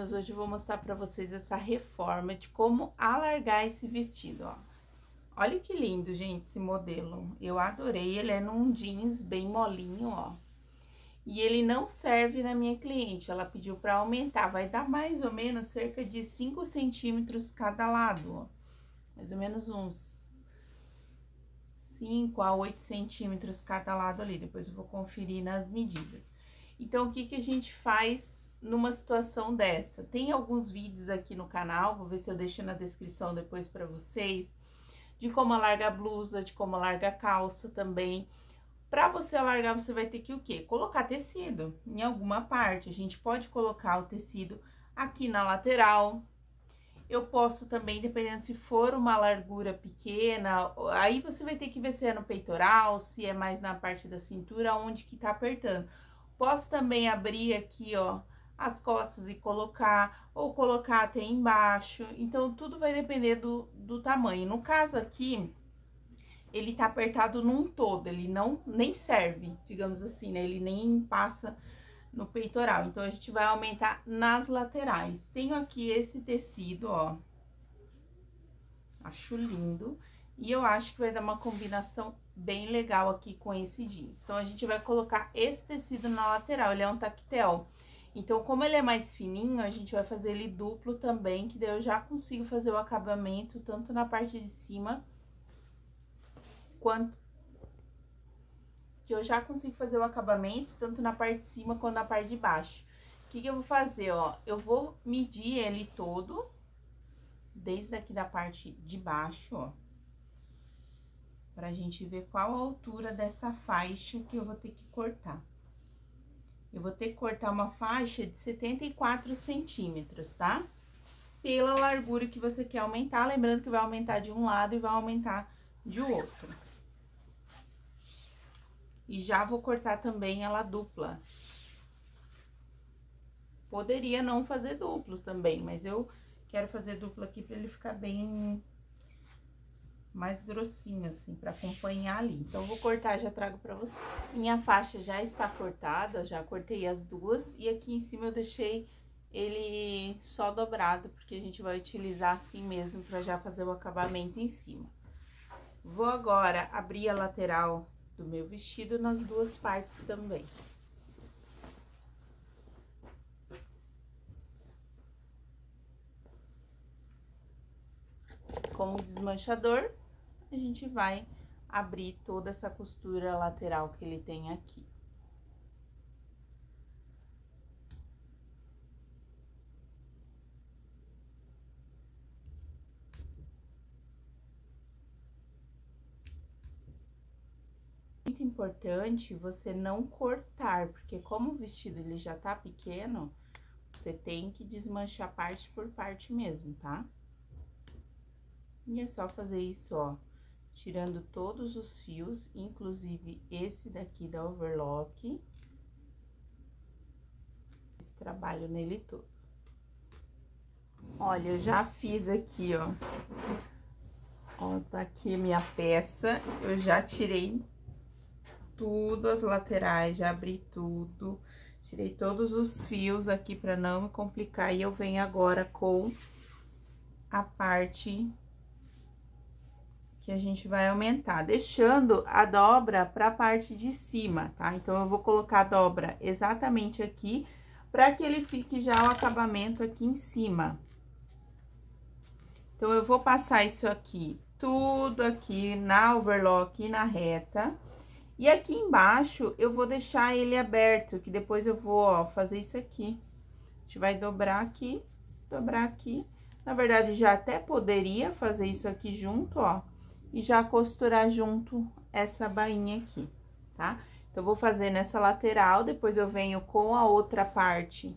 meninas, hoje eu vou mostrar pra vocês essa reforma de como alargar esse vestido, ó. Olha que lindo, gente, esse modelo. Eu adorei, ele é num jeans bem molinho, ó. E ele não serve na minha cliente, ela pediu pra aumentar, vai dar mais ou menos cerca de 5 centímetros cada lado, ó. Mais ou menos uns 5 a 8 centímetros cada lado ali, depois eu vou conferir nas medidas. Então, o que que a gente faz numa situação dessa? Tem alguns vídeos aqui no canal, vou ver se eu deixo na descrição depois pra vocês, de como alargar blusa, de como alargar calça também. Pra você alargar, você vai ter que o quê? Colocar tecido em alguma parte. A gente pode colocar o tecido aqui na lateral. Eu posso também, dependendo se for uma largura pequena, aí você vai ter que ver se é no peitoral, se é mais na parte da cintura, onde que tá apertando. Posso também abrir aqui, ó, as costas e colocar, ou colocar até embaixo. Então, tudo vai depender do tamanho. No caso aqui, ele tá apertado num todo, ele não nem serve, digamos assim, né? Ele nem passa no peitoral. Então, a gente vai aumentar nas laterais. Tenho aqui esse tecido, ó. Acho lindo. E eu acho que vai dar uma combinação bem legal aqui com esse jeans. Então, a gente vai colocar esse tecido na lateral, ele é um tactel. Então, como ele é mais fininho, a gente vai fazer ele duplo também, que daí eu já consigo fazer o acabamento tanto na parte de cima quanto tanto na parte de cima quanto na parte de baixo. O que que eu vou fazer, ó? Eu vou medir ele todo, desde aqui da parte de baixo, ó, pra gente ver qual a altura dessa faixa que eu vou ter que cortar. Eu vou ter que cortar uma faixa de 74 centímetros, tá? Pela largura que você quer aumentar, lembrando que vai aumentar de um lado e vai aumentar de outro. E já vou cortar também ela dupla. Poderia não fazer duplo também, mas eu quero fazer duplo aqui pra ele ficar bem mais grossinho, assim, pra acompanhar ali. Então, eu vou cortar, já trago pra você. Minha faixa já está cortada, já cortei as duas. E aqui em cima eu deixei ele só dobrado, porque a gente vai utilizar assim mesmo pra já fazer o acabamento em cima. Vou agora abrir a lateral do meu vestido nas duas partes também. Com o desmanchador, a gente vai abrir toda essa costura lateral que ele tem aqui. Muito importante você não cortar, porque como o vestido ele já tá pequeno, você tem que desmanchar parte por parte mesmo, tá? E é só fazer isso, ó, tirando todos os fios, inclusive esse daqui da overlock. Esse trabalho nele todo. Olha, eu já fiz aqui, ó. Ó, tá aqui a minha peça, eu já tirei tudo, as laterais, já abri tudo, tirei todos os fios aqui pra não me complicar, e eu venho agora com a parte que a gente vai aumentar, deixando a dobra pra parte de cima, tá? Então, eu vou colocar a dobra exatamente aqui, pra que ele fique já o acabamento aqui em cima. Então, eu vou passar isso aqui, tudo aqui na overlock e na reta. E aqui embaixo, eu vou deixar ele aberto, que depois eu vou, ó, fazer isso aqui. A gente vai dobrar aqui, dobrar aqui. Na verdade, já até poderia fazer isso aqui junto, ó, e já costurar junto essa bainha aqui, tá? Então, eu vou fazer nessa lateral, depois eu venho com a outra parte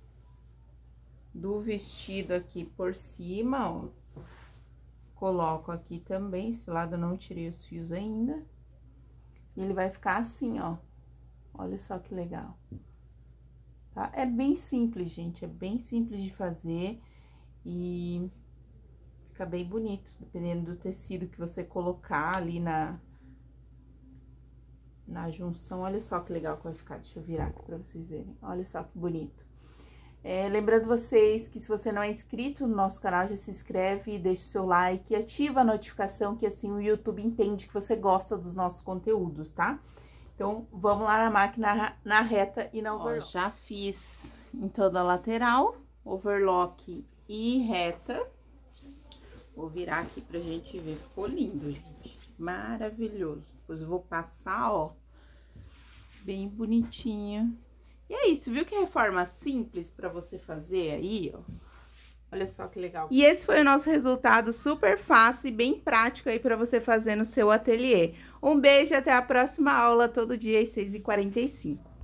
do vestido aqui por cima, ó. Coloco aqui também, esse lado eu não tirei os fios ainda. E ele vai ficar assim, ó. Olha só que legal. Tá? É bem simples, gente, é bem simples de fazer e fica bem bonito, dependendo do tecido que você colocar ali na junção. Olha só que legal que vai ficar, deixa eu virar aqui pra vocês verem. Olha só que bonito. Lembrando vocês que se você não é inscrito no nosso canal, já se inscreve, deixa o seu like e ativa a notificação, que assim o YouTube entende que você gosta dos nossos conteúdos, tá? Então, vamos lá na máquina, na reta e na overlock. Ó, já fiz em toda a lateral, overlock e reta. Vou virar aqui pra gente ver, ficou lindo, gente, maravilhoso. Depois eu vou passar, ó, bem bonitinho. E é isso, viu que reforma simples pra você fazer aí, ó? Olha só que legal. E esse foi o nosso resultado super fácil e bem prático aí pra você fazer no seu ateliê. Um beijo e até a próxima aula, todo dia às 6h45.